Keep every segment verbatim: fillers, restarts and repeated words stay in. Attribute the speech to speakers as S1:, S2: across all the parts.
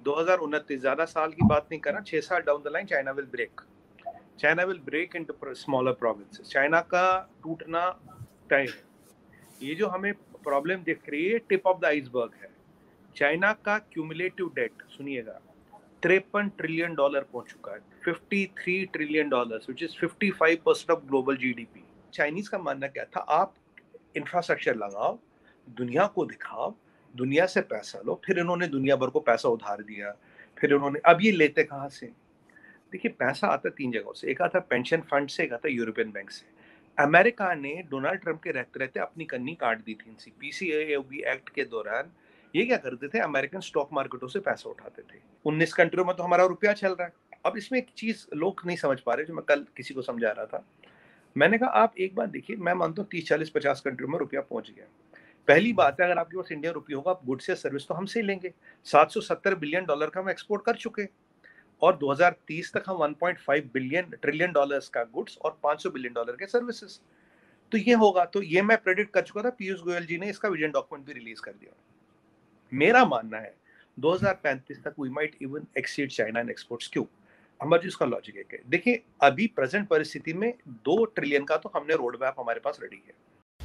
S1: दो हज़ार उनतीस, ज्यादा साल की बात नहीं करना, छह साल down the line China will break China will break into smaller provinces. China का टूटना तय है। ये जो हमें प्रॉब्लम दिख रही है टिप ऑफ द आइसबर्ग है। चाइना का क्यूमुलेटिव डेट सुनिएगा तिरपन ट्रिलियन डॉलर पहुंच चुका है, तिरेपन ट्रिलियन डॉलर, व्हिच इज पचपन percent of global GDP. Chinese का मानना क्या था, आप इंफ्रास्ट्रक्चर लगाओ, दुनिया को दिखाओ, दुनिया से पैसा लो। फिर इन्होंने दुनिया भर को पैसा उधार दिया, फिर इन्होंने, अब ये लेते कहाँ से? देखिए पैसा आता तीन जगहों से, एक आता पेंशन फंड से, एक आता यूरोपियन बैंक से। अमेरिका ने डोनाल्ड ट्रंप के रहते रहते अपनी कन्नी काट दी थी। इनसी पीसीएबी एक्ट के दौरान ये क्या करते थे, अमेरिकन स्टॉक मार्केटों से पैसा उठाते थे। उन्नीस कंट्रियों में तो हमारा रुपया चल रहा है। अब इसमें एक चीज लोग नहीं समझ पा रहे, जो मैं कल किसी को समझा रहा था। मैंने कहा आप एक बात देखिए, मैं मानता हूँ तीस चालीस पचास कंट्रियों में रुपया पहुंच गया। पहली बात है, अगर आपके पास इंडियन रुपया होगा, आप गुड्स या सर्विस तो हमसे ही लेंगे। सात सौ सत्तर बिलियन डॉलर का हम एक्सपोर्ट कर चुके, और दो हज़ार तीस तक हम एक पॉइंट पाँच बिलियन ट्रिलियन डॉलर्स का गुड्स और पाँच सौ बिलियन डॉलर के सर्विसेज। तो ये होगा, तो ये मैं प्रेडिक्ट कर चुका था। पीयूष गोयल जी ने इसका विजन डॉक्यूमेंट भी रिलीज कर दिया। मेरा मानना है दो हज़ार पैंतीस तक we might even exceed China in exports. क्यों? अमर जी, उसका लॉजिक है कि देखिए अभी प्रेजेंट परिस्थिति में दो ट्रिलियन का तो हमने रोड मैप हमारे पास रेडी है।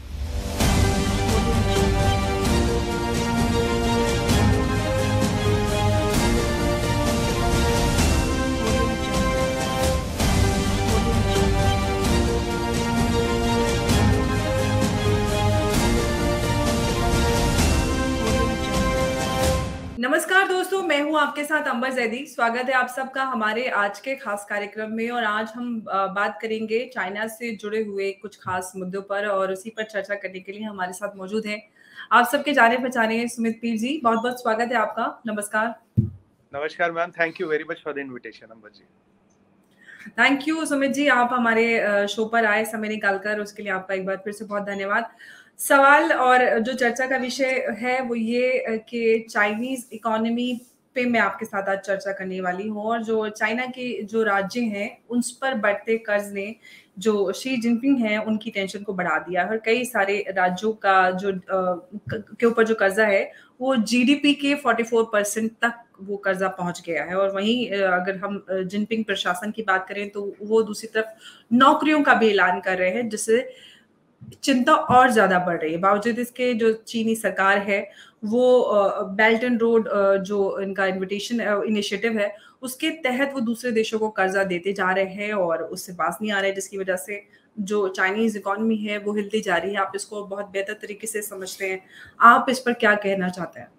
S2: नमस्कार दोस्तों, मैं हूं आपके साथ अंबर जैदी। स्वागत है आप सबका हमारे आज के खास कार्यक्रम में। और आज हम बात करेंगे चाइना से जुड़े हुए कुछ खास मुद्दों पर, और उसी पर चर्चा करने के लिए हमारे साथ मौजूद हैं आप सबके जाने पहचाने सुमित पीर जी। बहुत बहुत स्वागत है आपका। नमस्कार।
S1: नमस्कार ma'am, thank you very much for the invitation. Ambar ji,
S2: thank you Sumit ji, आप हमारे शो पर आए समय निकालकर, उसके लिए आपका एक बार फिर से बहुत धन्यवाद। सवाल और जो चर्चा का विषय है वो ये कि चाइनीज इकोनॉमी पे मैं आपके साथ आज चर्चा करने वाली हूँ, और जो चाइना के जो राज्य हैं उन पर बढ़ते कर्ज ने जो शी जिनपिंग हैं उनकी टेंशन को बढ़ा दिया है। और कई सारे राज्यों का जो के ऊपर जो कर्जा है वो जीडीपी के चौवालीस परसेंट तक वो कर्जा पहुंच गया है। और वहीं अगर हम जिनपिंग प्रशासन की बात करें तो वो दूसरी तरफ नौकरियों का भी ऐलान कर रहे हैं, जिससे चिंता और ज्यादा बढ़ रही है। बावजूद इसके जो चीनी सरकार है वो बेल्ट एंड रोड जो इनका इन्विटेशन इनिशिएटिव है उसके तहत वो दूसरे देशों को कर्जा देते जा रहे हैं और उससे पास नहीं आ रहे, जिसकी वजह से जो चाइनीज इकोनॉमी है वो हिलती जा रही है। आप इसको बहुत बेहतर तरीके से समझते हैं, आप इस पर क्या कहना चाहते हैं?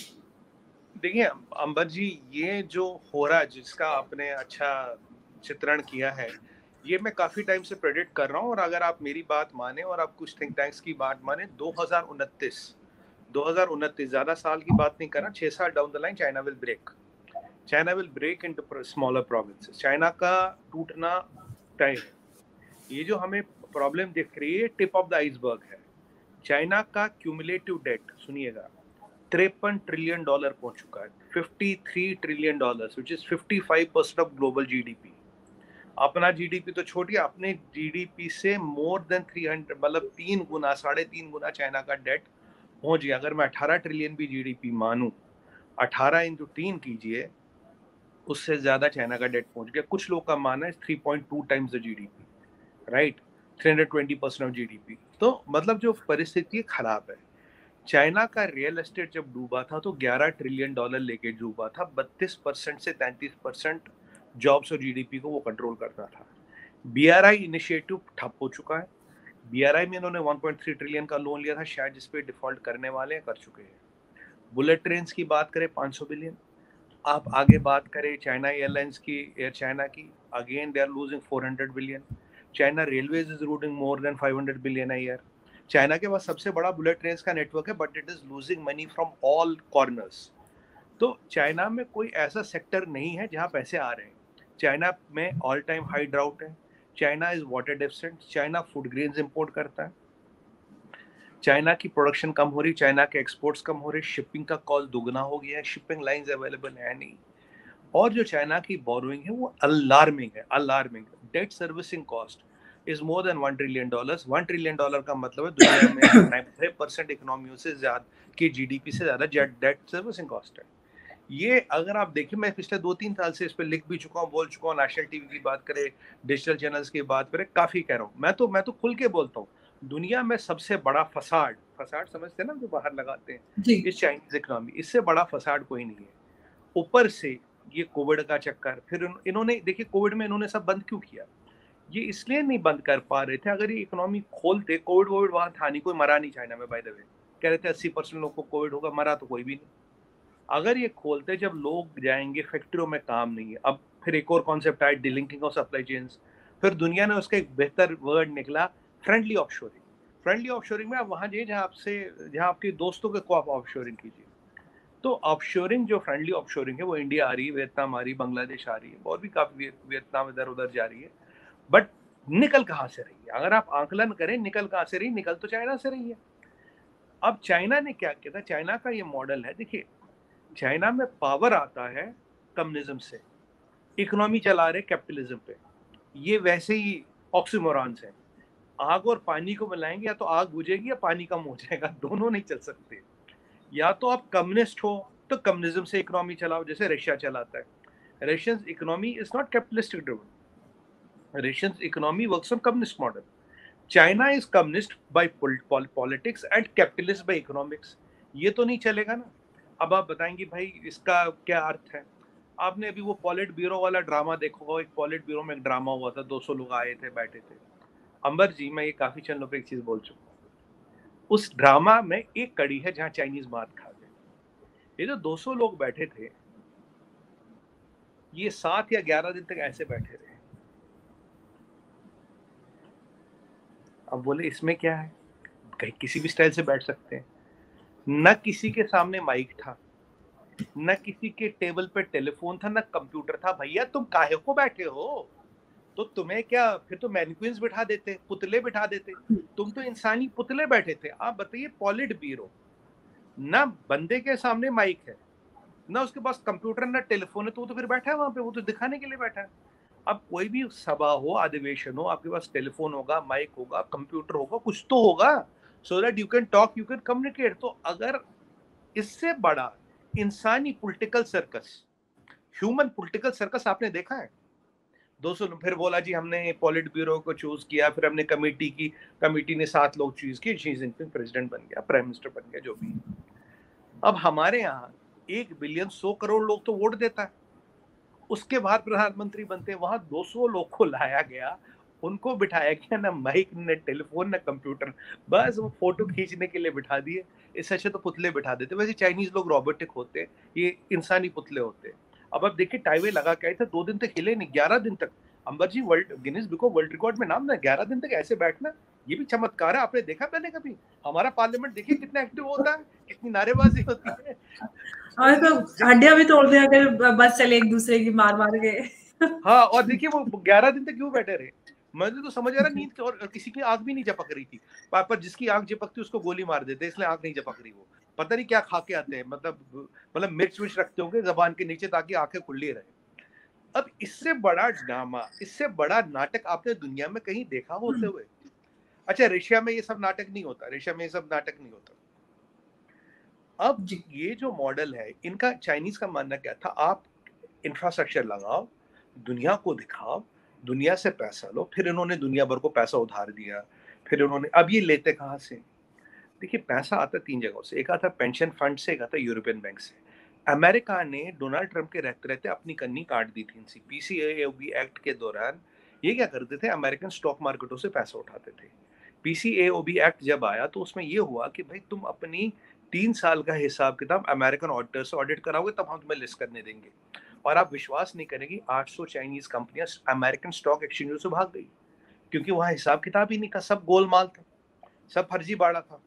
S1: देखिए अंबर जी, ये जो हो रहा है जिसका आपने अच्छा चित्रण किया है, ये मैं काफी टाइम से प्रेडिक्ट कर रहा हूँ। और अगर आप मेरी बात माने और आप कुछ थिंक टैंक्स की बात माने, दो हज़ार उनतीस दो हज़ार उनतीस, ज्यादा साल की बात नहीं करना, छह साल down the line China will break China will break into smaller provinces. China का टूटना तय है। ये जो हमें प्रॉब्लम दिख रही है टिप ऑफ द आइसबर्ग है। चाइना का क्यूमुलेटिव डेट सुनिएगा तिरपन ट्रिलियन डॉलर पहुंच चुका है, तिरेपन ट्रिलियन डॉलर, व्हिच इज पचपन परसेंट ऑफ ग्लोबल जीडीपी। अपना जीडीपी तो छोड़िए, अपने जीडीपी से मोर देन तीन सौ, मतलब तीन गुना, साढ़े तीन गुना चाइना का डेट पहुंच गया। अगर मैं अठारह ट्रिलियन भी जीडीपी मानूं, अठारह इंटू तीन कीजिए, उससे ज्यादा चाइना का डेट पहुंच गया। कुछ लोग का मानना है three point two times the GDP, right, तीन सौ बीस परसेंट ऑफ जीडीपी। तो मतलब जो परिस्थिति खराब है। चाइना का रियल एस्टेट जब डूबा था तो ग्यारह ट्रिलियन डॉलर लेके डूबा था। बत्तीस परसेंट से तैंतीस परसेंट जॉब्स और जीडीपी को वो कंट्रोल करता था। बीआरआई इनिशिएटिव ठप हो चुका है। बीआरआई में इन्होंने एक पॉइंट तीन ट्रिलियन का लोन लिया था, शायद जिस पे डिफॉल्ट करने वाले हैं, कर चुके हैं। बुलेट ट्रेन की बात करें पाँच सौ बिलियन। आप आगे बात करें चाइना एयरलाइंस की, एयर चाइना की, अगेन दे आर लूजिंग चार सौ billion. China Railways is losing more than पाँच सौ बिलियन अ ईयर। चाइना के पास सबसे बड़ा बुलेट ट्रेन का नेटवर्क है, but it is losing money from all corners. तो चाइना में कोई ऐसा सेक्टर नहीं है जहां पैसे आ रहे हैं। चाइना में ऑल टाइम हाई ड्राउट है। China is water deficient. China food grains import करता है। चाइना की प्रोडक्शन कम हो रही, चाइना के एक्सपोर्ट्स कम हो रहे, शिपिंग का कॉस्ट दुगना हो गया है, शिपिंग लाइंस अवेलेबल है नहीं। और जो चाइना की बोरोइंग है वो अलार्मिंग है, alarming. Debt servicing cost is more than one trillion dollars. one trillion dollar का मतलब है दुनिया में नब्बे परसेंट इकोनॉमियों से ज्यादा की जीडीपी से ज्यादा डेट सर्विसिंग कॉस्ट है। ये अगर आप देखिए, मैं पिछले दो तीन साल से इस पे लिख भी चुका हूँ, बोल चुका हूँ, नेशनल टीवी की बात करें, डिजिटल चैनल्स की बात करें, काफ़ी कह रहा हूँ। मैं तो मैं तो खुल के बोलता हूँ, दुनिया में सबसे बड़ा फसाड, फसाड समझते हैं ना जो बाहर लगाते हैं,
S2: जी।
S1: इस चाइनीज़ इकोनॉमी, इससे बड़ा फसाड कोई नहीं है। ऊपर से ये कोविड का चक्कर, फिर इन इन्होंने देखिए कोविड में इन्होंने सब बंद क्यों किया? ये इसलिए नहीं बंद कर पा रहे थे, अगर ये इकोनॉमी खोलते, कोविड-वोविड वहाँ था नहीं, कोई मरा नहीं चाइना में बाय द वे। कह रहे थे अस्सी परसेंट लोगों को कोविड होगा, मरा तो कोई भी नहीं। अगर ये खोलते, जब लोग जाएँगे फैक्ट्रियों में काम नहीं है, अब फिर एक और कॉन्सेप्ट आया डिलिंकिंग ऑफ सप्लाई चेन्स, फिर दुनिया ने उसका एक बेहतर वर्ड निकला फ्रेंडली ऑफशोरिंग। फ्रेंडली ऑफशोरिंग में आप वहाँ जाइए जहाँ आपसे जहाँ आपके दोस्तों के को आप ऑफशोरिंग कीजिए। तो ऑफशोरिंग जो फ्रेंडली ऑफशोरिंग है वो इंडिया आ रही है, वियतनाम आ रही है, बांग्लादेश आ रही है, और भी काफ़ी विय वियतनाम इधर-उधर जा रही है। बट निकल कहाँ से रही है? अगर आप आकलन करें निकल कहाँ से रही है? निकल तो चाइना से रही है। अब चाइना ने क्या किया था? चाइना का ये मॉडल है, देखिए चाइना में पावर आता है कम्युनिज्म से, इकोनॉमी चला रहे कैपिटलिज्म पे। ये वैसे ही ऑक्सीमोरॉन्स हैं। आग और पानी को मिलाएँगे, या तो आग बुझेगी या पानी कम हो जाएगा, दोनों नहीं चल सकते। या तो आप कम्युनिस्ट हो, तो कम्युनिज्म से इकोनॉमी चलाओ, जैसे रशिया चलाता है। Russian economy is not capitalistic driven. Russian economy works on communist model. China is communist by pol pol politics and capitalist by economics. ये तो नहीं चलेगा ना। अब आप बताएँगे भाई इसका क्या अर्थ है? आपने अभी वो पॉलिट ब्यूरो वाला ड्रामा देखा होगा, एक पॉलिट ब्यूरो में एक ड्रामा हुआ था, दो सौ लोग आए थे, बैठे थे। अंबर जी, मैं ये काफ़ी चैनलों पे एक चीज़ बोल चुका हूँ। उस ड्रामा में एक कड़ी है जहाँ चाइनीज़ मात खा गए। ये जो दो सौ लोग बैठे थे, ये सात या ग्यारह दिन तक ऐसे बैठे रहे। अब बोले इसमें क्या है? कहीं किसी भी स्टाइल से बैठ सकते हैं। ना किसी के सामने माइक था, ना किसी के टेबल पे टेलीफ़ोन था, ना कंप्यूटर था। भैया तुम काहे को बैठे हो? तो तुम्हें क्या, फिर तो मैनीक्विन्स बिठा देते, पुतले बिठा देते। तुम तो इंसानी पुतले बैठे थे। आप बताइए पॉलिट ब्यूरो, ना बंदे के सामने माइक है, ना उसके पास कंप्यूटर, ना टेलीफ़ोन है, तो वो तो फिर बैठा है वहाँ पे, वो तो दिखाने के लिए बैठा है। अब कोई भी सभा हो, अधिवेशन हो, आपके पास टेलीफ़ोन होगा, माइक होगा, कंप्यूटर होगा, कुछ तो होगा, so that you can talk, you can communicate. तो अगर इससे बड़ा इंसानी political circus, human political circus आपने देखा है? दो सौ फिर बोला जी हमने पॉलिट ब्यूरो को चूज़ किया, फिर हमने कमिटी की, कमिटी ने सात लोग चूज़ किए, शी जिनपिंग प्रेज़िडेंट बन गया, प्राइम मिनिस्टर बन गया, जो भी। अब हमारे यहाँ एक बिलियन सौ करोड़ लोग तो वोट देता है। उसके बाद प्रधानमंत्री बनते हैं, वहाँ दो सौ लोग को लाया गया, उनको बिठाया गया, ना माइक, ना टेलीफ़ोन, ना कंप्यूटर, बस वो फ़ोटो खींचने के लिए बिठा दिए। इससे अच्छा तो पुतले बिठा देते। वैसे चाइनीज़ लोग रोबोटिक होते हैं, ये इंसानी पुतले होते हैं। अब आप देखिए टाइवे लगा के आए थे, दो दिन तक हिले नहीं, ग्यारह दिन तक। Ambar ji, world Guinness book of world record में नाम ना, ग्यारह दिन तक ऐसे बैठना, ये भी चमत्कार है। आपने देखा पहले कभी? हमारा पार्लियामेंट देखिए कितना एक्टिव होता है, कितनी नारेबाज़ी होती है।
S2: और तो हड्डियाँ भी तोड़ दें अगर ब बस चले एक-दूसरे की मार-मार के।
S1: हाँ, और देखिए वो ग्यारह दिन तक क्यों बैठे रहे? मुझे तो समझ आ रहा नींद, और किसी की आँख भी नहीं झपक रही थी। प पर जिसकी आँख झपकती उसको गोली मार देते, इसलिए आँख नहीं झपक रही वो। पता नहीं क्या खा के आते हैं, मतलब मतलब मिर्च-विर्च रखते होंगे ज़बान के नीचे ताकि आँखें खुली रहें। अब इससे बड़ा ड्रामा, इससे बड़ा नाटक आपने दुनिया में कहीं देखा होते हुए? अच्छा, रशिया में ये सब नाटक नहीं होता, रशिया में ये सब नाटक नहीं होता। अब
S2: जी।
S1: ये जो मॉडल है, इनका चाइनीज़ का मानना क्या था, आप इंफ्रास्ट्रक्चर लगाओ, दुनिया को दिखाओ, दुनिया से पैसा लो, फिर इन्होंने दुनिया भर को पैसा उधार दिया, फिर इन्होंने, अब ये लेते कहाँ से? देखिए पैसा आता तीन जगहों से, एक आता पेंशन फंड से, एक आता यूरोपियन बैंक से। अमेरिका ने डोनाल्ड ट्रंप के रहते-रहते अपनी कन्नी काट दी थी इनसी पीसीएओबी एक्ट के दौरान। ये क्या करते थे, अमेरिकन स्टॉक मार्केटों से पैसा उठाते थे। पीसीएओबी एक्ट जब आया तो उसमें ये हुआ कि भाई तुम अपनी तीन साल का हिसाब-किताब अमेरिकन ऑडिटर से ऑडिट कराओगे तब हम तुम्हें लिस्ट करने देंगे। और आप विश्वास नहीं करेंगी, आठ सौ चाइनीज़ कंपनियाँ अमेरिकन स्टॉक एक्सचेंजों से भाग गई, क्योंकि वहाँ हिसाब-किताब ही नहीं था, सब गोलमाल था, सब फर्जीवाड़ा था।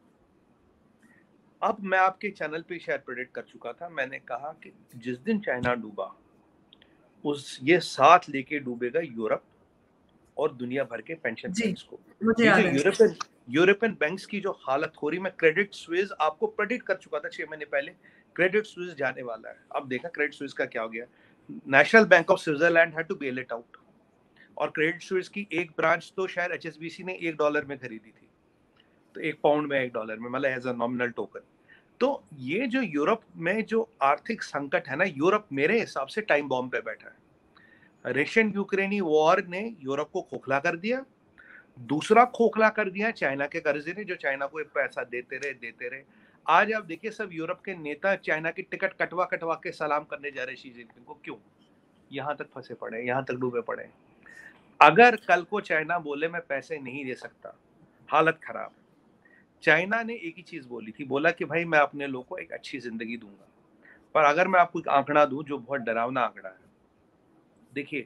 S1: अब मैं आपके चैनल पे शायद प्रेडिक्ट कर चुका था, मैंने कहा कि जिस दिन चाइना डूबा, उस ये साथ लेके डूबेगा यूरोप और दुनिया भर के पेंशन
S2: जी,
S1: फंड्स को।
S2: मुझे
S1: ये जो
S2: याद है।
S1: यूरोपियन यूरोपियन बैंक्स की जो हालत हो रही, मैं क्रेडिट स्विस आपको प्रेडिक्ट कर चुका था छह महीने पहले, क्रेडिट स्विस जाने वाला है। अब देखा क्रेडिट स्विस का क्या हो गया। National Bank of Switzerland had to bail it out, और क्रेडिट स्विस की एक ब्रांच तो शायद एचएसबीसी ने एक डॉलर में खरीदी थी, तो एक पाउंड में, एक डॉलर में, मतलब एज अ नॉमिनल टोकन। तो ये जो यूरोप में जो आर्थिक संकट है ना, यूरोप मेरे हिसाब से टाइम बॉम्ब पे बैठा है। रशियन यूक्रेनी वॉर ने यूरोप को खोखला कर दिया। दूसरा खोखला कर दिया चाइना के कर्जे ने, जो चाइना को पैसा देते रहे देते रहे। आज आप देखिए सब यूरोप के नेता चाइना की टिकट कटवा कटवा के सलाम करने जा रहे शी जिनपिंग को। क्यों? यहाँ तक फंसे पड़े, यहाँ तक डूबे पड़े। अगर कल को चाइना बोले मैं पैसे नहीं दे सकता, हालत खराब। चाइना ने एक ही चीज बोली थी, बोला कि भाई मैं अपने लोगों को एक अच्छी जिंदगी दूंगा। पर अगर मैं आपको एक आंकड़ा दूं जो बहुत डरावना आंकड़ा है, देखिए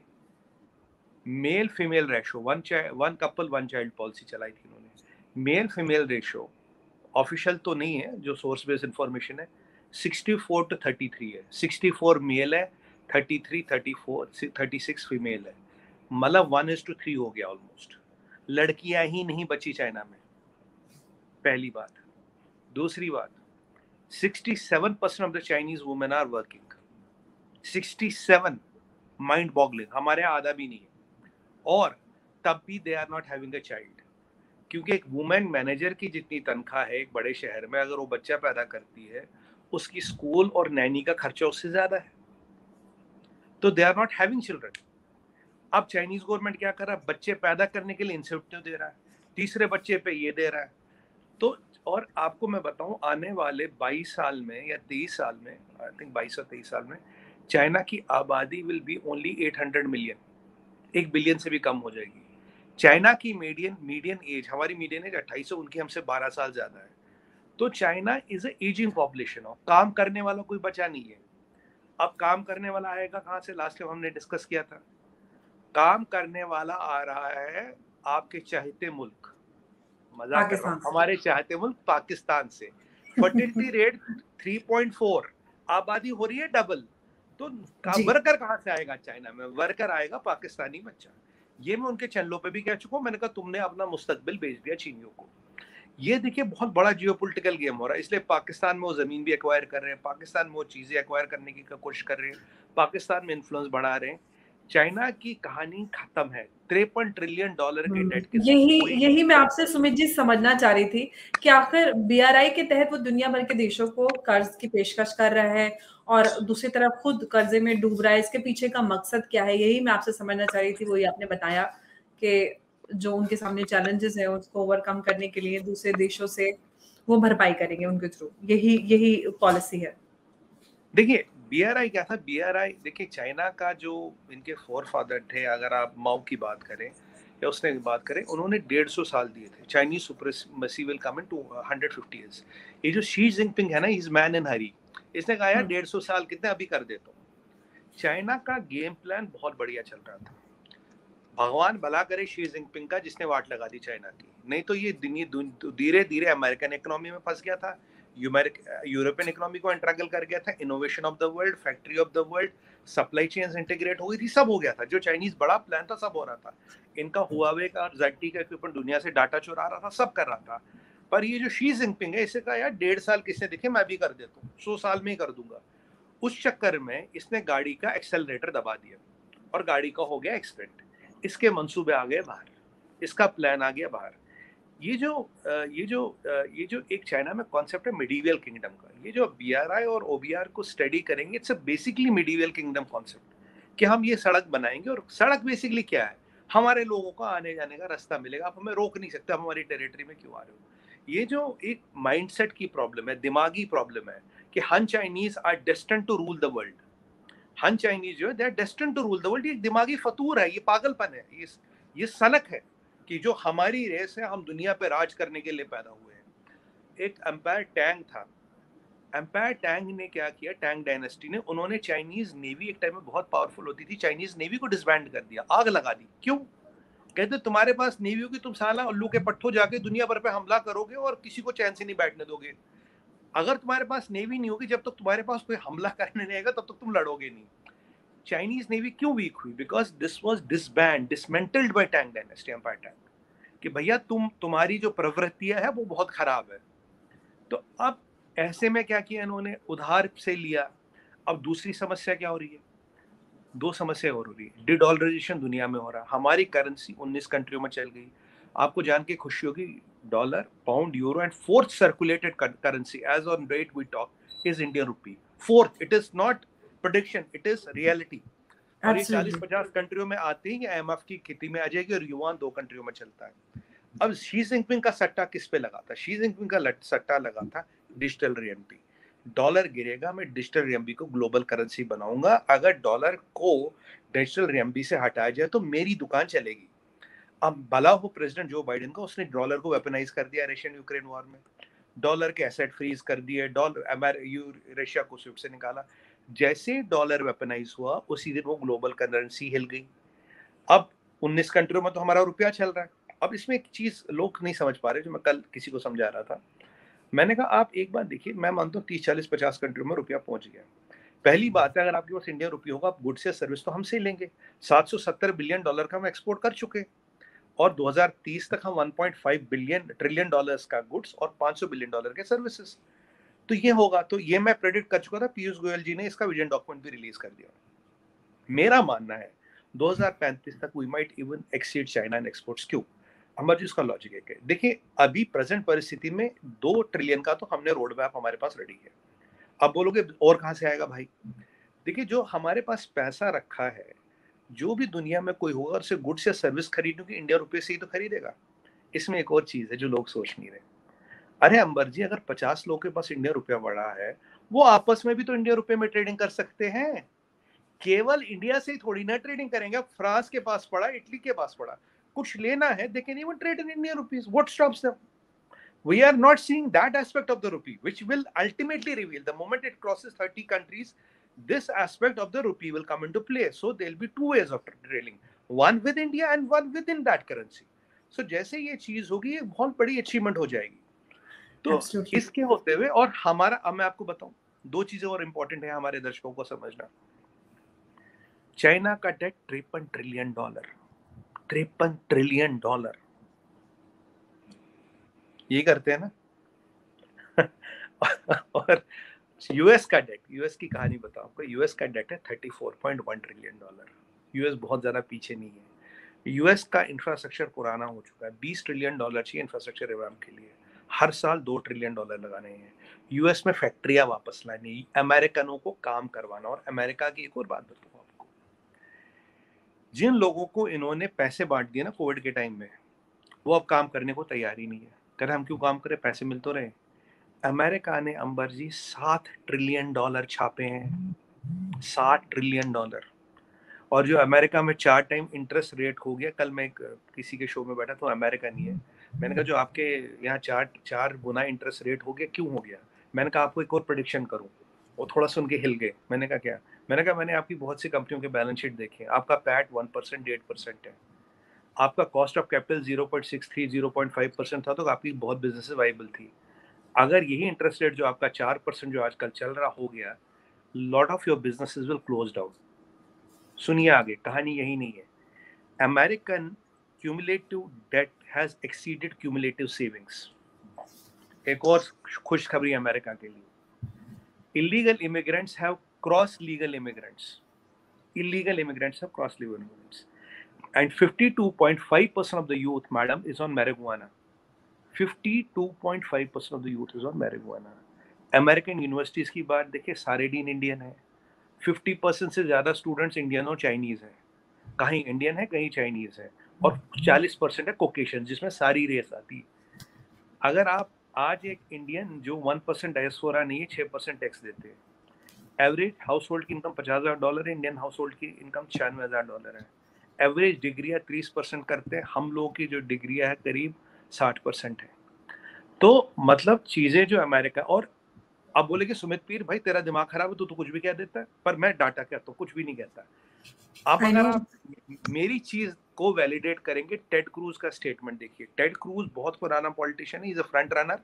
S1: male female ratio, one one couple one child policy चलाई थी इन्होंने। मेल फीमेल रेशो ऑफिशियल तो नहीं है, जो सोर्स बेस्ड इंफॉर्मेशन है, sixty four to thirty three है। सिक्सटी फोर मेल है, thirty three thirty four thirty six female है। मतलब वन इज टू थ्री हो गया ऑलमोस्ट। लड़कियां ही नहीं बची चाइना में, पहली बात। दूसरी बात, sixty seven percent of the Chinese women are working. Sixty seven, mind boggling. हमारे यहाँ आधा भी नहीं है। और तब भी they are not having a child, क्योंकि एक वुमेन मैनेजर की जितनी तनख्वाह है एक बड़े शहर में, अगर वो बच्चा पैदा करती है, उसकी स्कूल और नैनी का खर्चा उससे ज्यादा है। तो they are not having children. अब चाइनीज गवर्नमेंट क्या कर रहा है? बच्चे पैदा करने के लिए इंसेंटिव दे रहा है, तीसरे बच्चे पे ये दे रहा है। तो और आपको मैं बताऊं, आने वाले बाईस साल में या तेईस साल में, आई थिंक बाईस और तेईस साल में, चाइना की आबादी will be only eight hundred million, एक बिलियन से भी कम हो जाएगी। चाइना की मीडियन मीडियन एज, हमारी मीडियन एज अट्ठाईस सौ, उनकी हमसे बारह साल ज्यादा है। तो China is a ageing population. और काम करने वाला कोई बचा नहीं है। अब काम करने वाला आएगा कहाँ से? लास्ट टाइम हमने डिस्कस किया था, काम करने वाला आ रहा है आपके चाहते मुल्क, मजाक कर रहा हूँ,
S2: पाकिस्तान से।
S1: हमारे चाहते मुल्क पाकिस्तान से। Fertility rate three point four, आबादी हो रही है डबल। तो
S2: जी।
S1: वर्कर कहाँ से आएगा चाइना में? वर्कर आएगा पाकिस्तानी बच्चा। ये मैं उनके चैनलों पे भी कह चुका हूँ, मैंने कहा तुमने अपना मुस्तकबिल बेच दिया चीनियों को। ये देखिए बहुत बड़ा जियोपॉलिटिकल गेम हो रहा है। इसलिए पाकिस्तान में वो जमीन भी एक्वायर कर रहे हैं, पाकिस्तान में वो चीजें एक्वायर करने की कोशिश कर रहे हैं, पाकिस्तान में इन्फ्लुएंस बढ़ा रहे हैं। चाइना की कहानी खत्म है तिरपन ट्रिलियन डॉलर के डेट के साथ।
S2: यही
S1: कोई
S2: यही मैं आपसे सुमित जी समझना चाह रही थी कि आखिर बीआरआई के तहत वो दुनिया भर के देशों को कर्ज की पेशकश कर रहा है और दूसरी तरफ खुद कर्जे में डूब रहा है। इसके पीछे का मकसद क्या है? यही मैं आपसे समझना चाह रही थी। वही आपने बताया कि जो उनके सामने चैलेंजेस है उसको ओवरकम करने के लिए दूसरे देशों से वो भरपाई करेंगे उनके थ्रू। यही यही पॉलिसी है।
S1: देखिए बीआरआई क्या था? बीआरआई देखिए चाइना का जो इनके फोर फादर थे, अगर आप माओ की बात करें या उसने की बात करें, उन्होंने डेढ़ सौ साल दिए थे। Chinese supremacy will come in two hundred fifty years. ये जो शी जिनपिंग है ना, इज मैन इन हरी, इसने कहा यार डेढ़ सौ साल कितने, अभी कर देता हूँ। चाइना का गेम प्लान बहुत बढ़िया चल रहा था। भगवान भला करे शी जिनपिंग का, जिसने वाट लगा दी चाइना की। नहीं तो ये धीरे धीरे अमेरिकन इकोनॉमी में फंस गया था, यूरोपियन इकोनॉमी को एंट्रैगल कर गया था, innovation of the world, factory of the world, supply chains integrate हो गई थी, सब हो गया था। जो चाइनीज बड़ा प्लान था सब हो रहा था। इनका हुआवे का और ज़ेड टी का इक्विपमेंट दुनिया से डाटा चुरा रहा था, सब कर रहा था। पर ये जो शी जिनपिंग है, इसे कहा यार डेढ़ साल किसने दिखे, मैं भी कर देता हूँ, सौ साल में ही कर दूंगा। उस चक्कर में इसने गाड़ी का एक्सेलरेटर दबा दिया और गाड़ी का हो गया एक्सीडेंट। इसके मंसूबे आ गए बाहर, इसका प्लान आ गया बाहर। ये जो ये जो ये जो एक चाइना में कॉन्सेप्ट है मिडीवियल किंगडम का, ये जो बीआरआई और ओबीआर को स्टडी करेंगे, it's a basically medieval kingdom concept कि हम ये सड़क बनाएंगे। और सड़क बेसिकली क्या है? हमारे लोगों को आने जाने का रास्ता मिलेगा, आप हमें रोक नहीं सकते, हम हमारी टेरिटरी में क्यों आ रहे हो। ये जो एक माइंडसेट की प्रॉब्लम है, दिमागी प्रॉब्लम है कि Han Chinese are destined to rule the world. Han Chinese जो है they are destined to rule the world. ये दिमागी फतूर है, ये पागलपन है, ये ये सनक है कि जो हमारी रेस है, हम दुनिया पे राज करने के लिए पैदा हुए हैं। एक एम्पायर टैंग था, एम्पायर टैंग ने क्या किया, टैंग डायनेस्टी ने, उन्होंने चाइनीज नेवी एक टाइम में बहुत पावरफुल होती थी, चाइनीज नेवी को डिसबैंड कर दिया, आग लगा दी। क्यों? कहते तुम्हारे पास नेवी होगी, तुम साला उल्लू के पट्टो जाके दुनिया भर पे हमला करोगे और किसी को चैन से नहीं बैठने दोगे। अगर तुम्हारे पास नेवी नहीं होगी, जब तक तुम्हारे पास कोई हमला करने नहीं आएगा तब तक तुम लड़ोगे नहीं। चाइनीज नेवी क्यों वीक हुई? Because this was disband dismantled by Tang dynasty, empire Tang, कि भैया तुम तुम्हारी जो प्रवृत्तियां है वो बहुत खराब है। तो अब ऐसे में क्या किया इन्होंने? उधार से लिया। अब दूसरी समस्या क्या हो रही है? दो समस्या और हो रही है। डिडॉलराइजेशन दुनिया में हो रहा है, हमारी करेंसी उन्नीस कंट्रियों में चल गई, आपको जान के खुशी होगी, dollar, pound, euro and fourth circulated currency as on date we talk is Indian rupee. Fourth, it is not prediction, it is reality. और ये चालीस पचास कंट्रियों में आते ही आईएमएफ की खेती में आ जाएगी, और युवान दो कंट्रियों में चलता है। अब शी जिनपिंग का सट्टा किस पे लगा था? शी जिनपिंग का सट्टा लगा था डिजिटल रियम्बी। डॉलर गिरेगा, मैं डिजिटल रियम्बी को ग्लोबल करेंसी बनाऊंगा। अगर डॉलर को डिजिटल रियम्बी से हटाया जाए तो मेरी दुकान चलेगी। अब भला हो प्रेसिडेंट जो बाइडेन का, उसने डॉलर को वेपनाइज कर दिया रशियन यूक्रेन वॉर में, डॉलर के एसेट फ्रीज कर दिए, डॉलर रशिया को स्विफ्ट से निकाला। जैसे डॉलर वेपनाइज हुआ उसी दिन वो ग्लोबल करेंसी हिल गई। अब उन्नीस कंट्रियों में तो हमारा रुपया चल रहा है। अब इसमें एक चीज लोग नहीं समझ पा रहे, जो मैं कल किसी को समझा रहा था। मैंने कहा आप एक बात देखिए, मैं मानता हूँ तीस चालीस पचास कंट्रियों में रुपया पहुंच गया। पहली बात है, अगर आपके पास इंडियन रुपया होगा, आप गुड्स या सर्विस तो हमसे ही लेंगे। सात सौ सत्तर बिलियन डॉलर का हम एक्सपोर्ट कर चुके, और दो हज़ार तीस तक हम एक पॉइंट पाँच बिलियन ट्रिलियन डॉलर्स का गुड्स और पाँच सौ बिलियन डॉलर के सर्विसेज। तो ये होगा, तो ये मैं प्रेडिक्ट कर चुका था। पीयूष गोयल जी ने इसका विजन डॉक्यूमेंट भी रिलीज कर दिया। मेरा मानना है दो हज़ार पैंतीस तक we might even exceed China in exports. क्यों? हमारा जिसका लॉजिक है कि देखिए, अभी प्रेजेंट परिस्थिति में दो ट्रिलियन का तो हमने रोड मैप हमारे पास रेडी है। अब बोलोगे और कहां से आएगा भाई? देखिए, जो हमारे पास पैसा रखा है, जो भी दुनिया में कोई होगा उससे गुड्स या सर्विस खरीदने की इंडिया रुपए से ही तो खरीदेगा। इसमें एक और चीज है जो लोग सोच नहीं रहे। अरे अंबर जी, अगर पचास लोगों के पास इंडिया रुपया बड़ा है, वो आपस में भी तो इंडिया रुपए में ट्रेडिंग कर सकते हैं। केवल इंडिया से ही थोड़ी ना ट्रेडिंग करेंगे। फ्रांस के पास पड़ा, इटली के पास पड़ा, कुछ लेना है, they can even trade in Indian rupees. What stops them? We are not seeing that aspect of the rupee, which will ultimately reveal the moment it crosses thirty countries. This aspect of the rupee will come into play. So there will be two ways of trading, one with India and one within that currency. So जैसे ये चीज होगी, ये बहुत बड़ी achievement हो जाएगी। तो
S2: Absolutely.
S1: इसके होते हुए, और हमारा, अब मैं आपको बताऊं, दो चीजें और इंपॉर्टेंट है हमारे दर्शकों को समझना। चाइना का डेट तिरपन ट्रिलियन डॉलर, तिरपन ट्रिलियन डॉलर ये करते हैं ना। और यूएस का डेट, यूएस की कहानी बताओ आपको, यूएस का डेट है चौंतीस पॉइंट एक ट्रिलियन डॉलर। यूएस बहुत ज्यादा पीछे नहीं है। यूएस का इंफ्रास्ट्रक्चर पुराना हो चुका है। बीस ट्रिलियन डॉलर चाहिए इंफ्रास्ट्रक्चर रिवैम्प के लिए, हर साल दो ट्रिलियन डॉलर लगाने हैं। यूएस में फैक्ट्रियां वापस लानी, अमेरिकनों को काम करवाना। और अमेरिका की एक और बात बताऊं आपको, जिन लोगों को इन्होंने पैसे बांट दिए ना कोविड के टाइम में, वो अब काम करने को तैयार ही नहीं है। कह रहे हम क्यों काम करें, पैसे मिल तो रहे। अमेरिका ने अंबर जी सात ट्रिलियन डॉलर छापे हैं, सात ट्रिलियन डॉलर। और जो अमेरिका में चार टाइम इंटरेस्ट रेट हो गया, कल मैं एक किसी के शो में बैठा तो अमेरिका नहीं है, मैंने कहा जो आपके यहाँ चार चार गुना इंटरेस्ट रेट हो गया, क्यों हो गया? मैंने कहा आपको एक और प्रेडिक्शन करूं। वो थोड़ा सुन के हिल गए। मैंने कहा क्या? मैंने कहा मैंने आपकी बहुत सी कंपनियों के बैलेंस शीट देखे, आपका पैट वन परसेंट डेढ़ परसेंट है, आपका cost of capital zero point six three zero point five percent था, तो आपकी बहुत बिजनेस वाइबल थी। अगर यही इंटरेस्ट रेट जो आपका चार परसेंट जो आजकल चल रहा हो गया, lot of your businesses will close down. सुनिए आगे, कहानी यही नहीं है। American cumulative debt has exceeded cumulative savings. एक और खुशखबरी अमेरिका के लिए, illegal immigrants have cross legal immigrants, illegal immigrants have cross legal immigrants, and fifty-two point five percent of the youth, madam, is on marijuana. fifty-two point five percent of the youth is on marijuana. American universities की बात देखिए, सारे dean Indian है। पचास percent से ज्यादा students Indian और Chinese हैं, कहीं इंडियन है कहीं चाइनीज है, और चालीस परसेंट है कोकेशन, जिसमें सारी रेस आती है। अगर आप आज एक इंडियन जो वन परसेंट डायस्पोरा नहीं है, छह परसेंट टैक्स देते हैं। एवरेज हाउस होल्ड की इनकम पचास हजार डॉलर है, इंडियन हाउस होल्ड की इनकम छियानवे हजार डॉलर है। एवरेज डिग्रियां तीस परसेंट करते हैं, हम लोगों की जो डिग्रियां है करीब साठ परसेंट है। तो मतलब चीजें जो अमेरिका, और अब बोले कि सुमित पीर भाई तेरा दिमाग खराब है, तू तो कुछ भी कह देता है, पर मैं डाटा कहता हूँ, कुछ भी नहीं कहता। अब अगर आप मेरी चीज को वैलिडेट करेंगे, टेड क्रूज का स्टेटमेंट देखिए। टेड क्रूज बहुत पुराना पॉलिटिशियन है, इज अ फ्रंट रनर।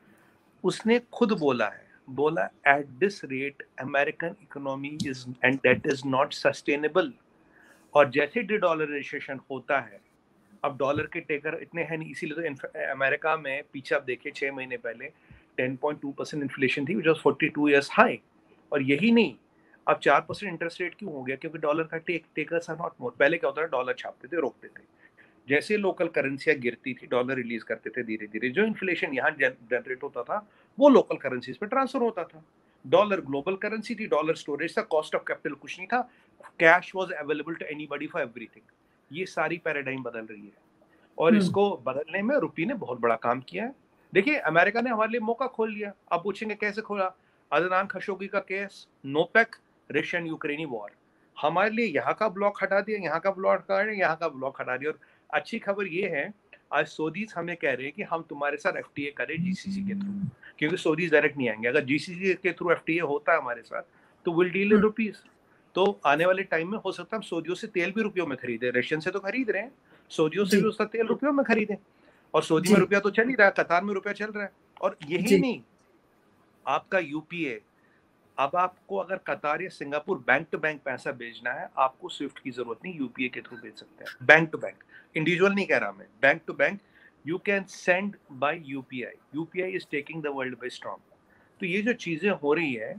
S1: उसने खुद बोला है, बोला at this rate American economy is and that is not sustainable. और जैसे डॉलराइजेशन होता है, अब डॉलर के टेकर इतने हैं नहीं, इसीलिए तो अमेरिका में पीछे आप देखिए छह महीने पहले ten point two percent inflation थी, जो फोर्टी टू ईयर्स हाई। और यही नहीं, अब चार परसेंट इंटरेस्ट रेट क्यों हो गया? क्योंकि डॉलर का take takers are not more. पहले क्या होता था, डॉलर छापते थे, रोकते थे। जैसे लोकल करेंसियां गिरती थी, डॉलर रिलीज करते थे धीरे धीरे, जो इन्फ्लेशन यहाँ जनरेट होता था वो लोकल करेंसीज पे ट्रांसफर होता था। डॉलर ग्लोबल करेंसी थी, डॉलर स्टोरेज था, कॉस्ट ऑफ कैपिटल कुछ नहीं था, cash was available to anybody for everything. ये सारी पैराडाइम बदल रही है और इसको बदलने में रुपी ने बहुत बड़ा काम किया है। देखिए अमेरिका ने हमारे लिए मौका खोल लिया। आप पूछेंगे कैसे खोला? अदनान खशोगी का case, NOPEC, Russian Ukrainian war, हमारे लिए यहाँ का ब्लॉक हटा दिया, यहाँ का ब्लॉक हटा दिया, यहाँ का ब्लॉक हटा दिया। और अच्छी खबर ये है, आज सऊदीज हमें कह रहे हैं कि हम तुम्हारे साथ एफटीए करें जीसीसी के थ्रू, क्योंकि सऊदीज डायरेक्ट नहीं आएंगे। अगर जीसीसी के थ्रू एफटीए होता है हमारे साथ तो विल डील इन रुपीज। तो आने वाले टाइम में हो सकता है हम सऊदियों से तेल भी रुपयों में खरीदे। रशियन से तो खरीद रहे हैं, सऊदियों से भी उसका तेल रुपयों में खरीदे। और सऊदी में रुपया तो चल ही रहा है, कतार में रुपया चल रहा है। और यही नहीं, आपका यूपीए, अब आपको अगर कतार या सिंगापुर बैंक टू बैंक पैसा भेजना है, आपको स्विफ्ट की जरूरत नहीं, यूपीए के थ्रू भेज सकते हैं। बैंक टू बैंक, इंडिविजुअल नहीं कह रहा मैं, bank to bank you can send by UPI. UPI is taking the world by storm. तो ये जो चीजें हो रही है,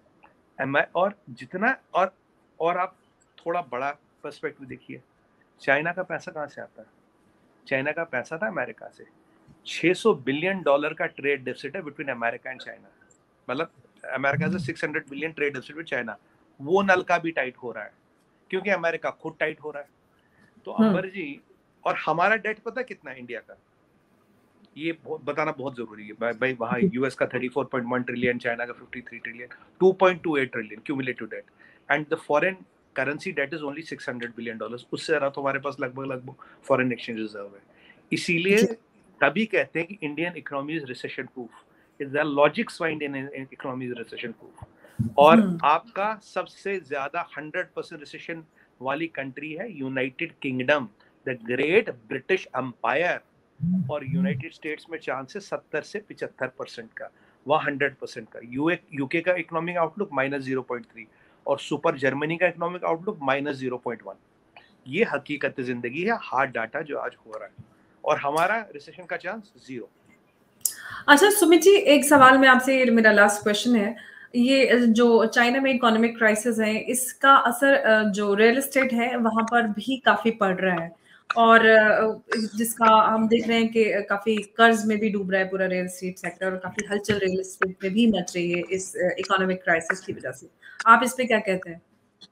S1: और जितना और और आप थोड़ा बड़ा पर्सपेक्टिव देखिए, चाइना का पैसा कहाँ से आता है? चाइना का पैसा था अमेरिका से। छह सौ बिलियन डॉलर का ट्रेड डेफिसिट है बिटवीन अमेरिका एंड चाइना। मतलब अमेरिका से छह सौ billion trade deficit with China. वो नलका भी टाइट हो रहा है क्योंकि अमेरिका खुद टाइट हो रहा है। तो अंबर जी, और हमारा डेट पता कितना है इंडिया का? ये बहुत बताना बहुत जरूरी है भाई। वहाँ यूएस का चौंतीस पॉइंट एक ट्रिलियन, चाइना का तिरेपन ट्रिलियन, दो पॉइंट दो आठ trillion cumulative debt, and the foreign currency debt is only छह सौ बिलियन डॉलर्स। उससे ज्यादा तो हमारे पास लगभग लगभग फॉरेन एक्सचेंज रिजर्व है। इसीलिए तभी कहते हैं कि Indian economy is recession proof. Is the logics find in economy is recession proof. और आपका सबसे ज्यादा हंड्रेड परसेंट रिसेशन वाली कंट्री है United Kingdom, the great British empire. और यूनाइटेड स्टेट्स में चांस है सत्तर से पिछहत्तर परसेंट का, वहाँ हंड्रेड परसेंट का। यूए यूके का economic outlook minus zero point three और सुपर जर्मनी का economic outlook minus zero point one. ये हकीकत जिंदगी है, हार्ड डाटा जो आज हो रहा है, और हमारा रिसेशन का चांस जीरो।
S2: अच्छा सुमित जी, एक सवाल मैं आपसे, मेरा लास्ट क्वेश्चन है, ये जो चाइना में इकोनॉमिक क्राइसिस है, इसका असर जो रियल एस्टेट है वहां पर भी काफी पड़ रहा है, और जिसका हम देख रहे हैं कि काफी कर्ज में भी डूब रहा है पूरा रियल एस्टेट सेक्टर, और काफी हलचल रियल एस्टेट में भी मच रही है इस इकोनॉमिक क्राइसिस की वजह से। आप इस पे क्या कहते हैं?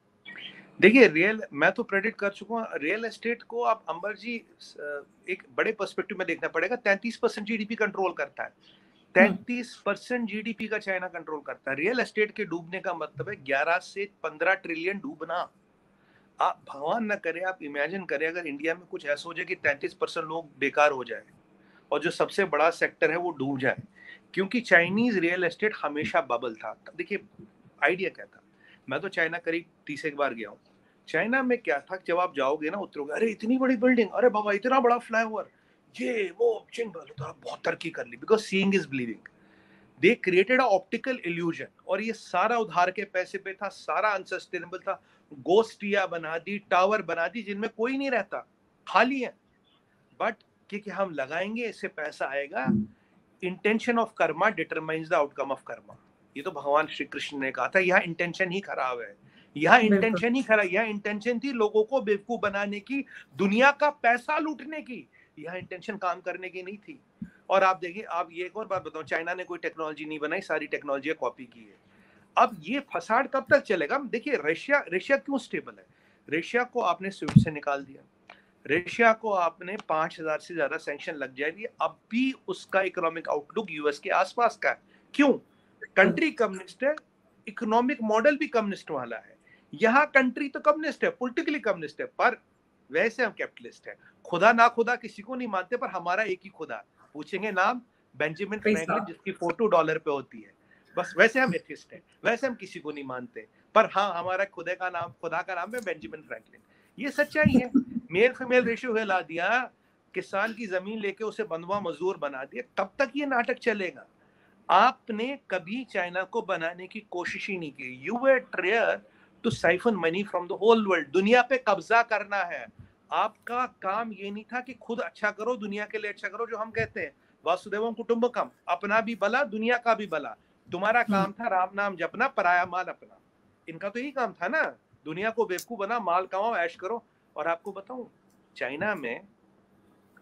S1: देखिए रियल, मैं तो प्रेडिक्ट कर चुका हूँ रियल एस्टेट को। आप अंबर जी एक बड़े पर्सपेक्टिव में देखना पड़ेगा। तैंतीस परसेंट जीडीपी कंट्रोल करता है, तैंतीस परसेंट जीडीपी का चाइना कंट्रोल करता है। रियल एस्टेट के डूबने का मतलब है ग्यारह से पंद्रह ट्रिलियन डूबना। आप भगवान न करे, आप इमेजिन करें अगर इंडिया में कुछ ऐसा हो जाए कि तैंतीस परसेंट लोग बेकार हो जाए और जो सबसे बड़ा सेक्टर है वो डूब जाए, क्योंकि चाइनीज रियल एस्टेट हमेशा बबल था। देखिए आइडिया क्या था, मैं तो चाइना करीब तीस एक बार गया हूँ। चाइना में क्या था, जब आप जाओगे ना उतरोगे, अरे इतनी बड़ी बिल्डिंग, अरे बाबा इतना बड़ा फ्लाईओवर, ये वो चिंग तो बहुत तरक्की कर ली, because seeing is believing. They created a optical illusion, और ये सारा उधार के पैसे पे था, सारा अनसस्टेनेबल था। गोस्टिया बना दी, टावर बना दी जिनमें कोई नहीं रहता, खाली है, बट क्योंकि हम लगाएंगे इससे पैसा आएगा। Intention of karma determines the outcome of karma, ये तो भगवान श्री कृष्ण ने कहा था। यहाँ इंटेंशन ही खराब है, यहाँ इंटेंशन ही खराब, यहाँ इंटेंशन थी लोगों को बेवकूफ बनाने की, दुनिया का पैसा लूटने की। यहाँ इंटेंशन काम करने की नहीं थी। और आप देखिए, आप ये एक और बात बताओ, चाइना ने कोई टेक्नोलॉजी नहीं बनाई, सारी टेक्नोलॉजी कॉपी की है। अब ये फसाड कब तक चलेगा? देखिए रशिया रशिया क्यों स्टेबल है? रशिया को आपने स्विफ्ट से निकाल दिया, रशिया को आपने पांच हजार से ज्यादा सैंक्शन लग जाएगी, अब भी उसका इकोनॉमिक आउटलुक यूएस के आसपास का है। क्यों? कंट्री कम्युनिस्ट है, इकोनॉमिक मॉडल भी कम्युनिस्ट वाला है। यहाँ कंट्री तो कम्युनिस्ट है, पॉलिटिकली कम्युनिस्ट है, पर वैसे हम कैपिटलिस्ट है। खुदा ना खुदा किसी को नहीं मानते, पर हमारा एक ही खुदा, पूछेंगे नाम बेंजामिन फ्रैंकलिन, जिसकी फोटो डॉलर पे होती है, बस। वैसे हम एथिस्ट हैं, वैसे हम किसी को नहीं मानते, पर हाँ हमारा खुदा का नाम खुदा का नाम है बेंजामिन फ्रैंकलिन। ये सच्चाई है। मेल फीमेल रेशियो हिला दिया, किसान की जमीन लेके उसे बंधुआ मजदूर बना दिया, तब तक ये नाटक चलेगा। आपने कभी चाइना को बनाने की कोशिश ही नहीं की। You were trier to siphon money from the whole world, दुनिया पे कब्जा करना है। आपका काम ये नहीं था कि खुद अच्छा करो, दुनिया के लिए अच्छा करो, जो हम कहते हैं वासुदेवम कुटुंबकम, अपना भी भला दुनिया का भी भला। तुम्हारा काम था राम नाम जपना, पराया माल अपना। इनका तो यही काम था ना, दुनिया को बेवकूफ बना, माल कमाओ, ऐश करो। और आपको बताऊं, चाइना में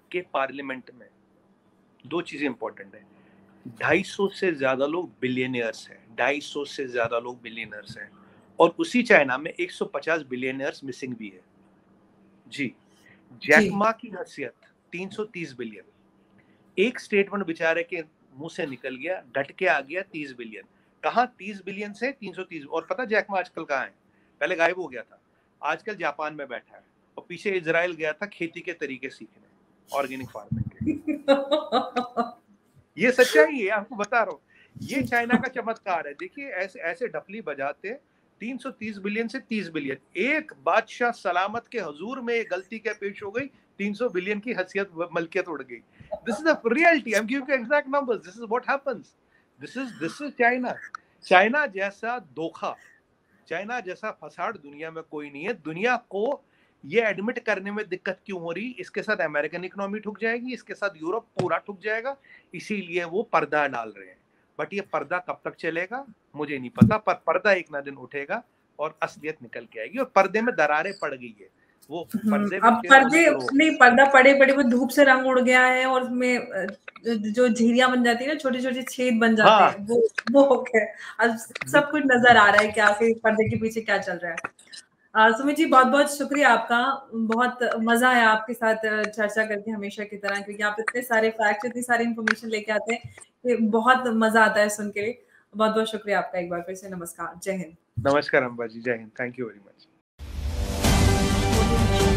S1: के पार्लियामेंट में दो चीजें इंपॉर्टेंट है। ढाई सौ से ज्यादा लोग बिलियनियर्स हैं, ढाई सौ से ज्यादा लोग बिलियनियर्स हैं, और उसी चाइना में एक सौ पचास बिलियनियर्स मिसिंग भी है जी। जैक मा की हैसियत तीन सौ तीस बिलियन, एक स्टेटमेंट बेचारे के मुंह से निकल गया, घट के आ गया तीस बिलियन। कहाँ तीस बिलियन से तीन सौ तीस। और पता जैक मा आजकल कहाँ है? पहले गायब हो गया था, आजकल जापान में बैठा है, और पीछे इजराइल गया था खेती के तरीके सीखने, ऑर्गेनिक फार्मिंग के। ये सच्चाई है, आपको बता रहा हूँ, ये चाइना का चमत्कार है। देखिए ऐसे ऐसे डफली बजाते तीन सौ तीस बिलियन से तीस बिलियन, एक बादशाह सलामत के हुजूर में गलती क्या पेश हो गई, तीन सौ बिलियन की हैसियत मलकियत उड़ गई। This is the reality, I am giving you exact numbers, this is what happens, this is this is China. China जैसा धोखा, चाइना जैसा फसाड दुनिया में कोई नहीं है। दुनिया को ये एडमिट करने में दिक्कत क्यों हो रही? इसके साथ अमेरिकन इकोनॉमी ठुक जाएगी, इसके साथ यूरोप पूरा ठुक जाएगा, इसीलिए वो पर्दा डाल रहे हैं। बट ये पर्दा कब तक चलेगा मुझे नहीं पता, पर पर्दा एक ना दिन उठेगा और असलियत निकल के आएगी। और पर्दे में दरारें पड़ गई है, वो पर्दे
S2: अब पर्दे नहीं, पर्दा पड़े पड़े वो धूप से रंग उड़ गया है, और उसमें जो झिरियां बन जाती है ना, छोटे छोटे छेद बन जाते हाँ। हैं, वो वो हो गया। अब सब कुछ नजर आ रहा है कि आखिर पर्दे के पीछे क्या चल रहा है। सुमित जी बहुत बहुत शुक्रिया आपका, बहुत मजा आया आपके साथ चर्चा करके हमेशा की तरह, क्योंकि आप इतने सारे फैक्ट्स, इतनी सारी इंफॉर्मेशन लेके आते हैं कि बहुत मजा आता है सुन के। बहुत बहुत शुक्रिया आपका एक बार फिर से। नमस्कार, जय हिंद।
S1: नमस्कार अम्बा जी, जय Hind, thank you very much.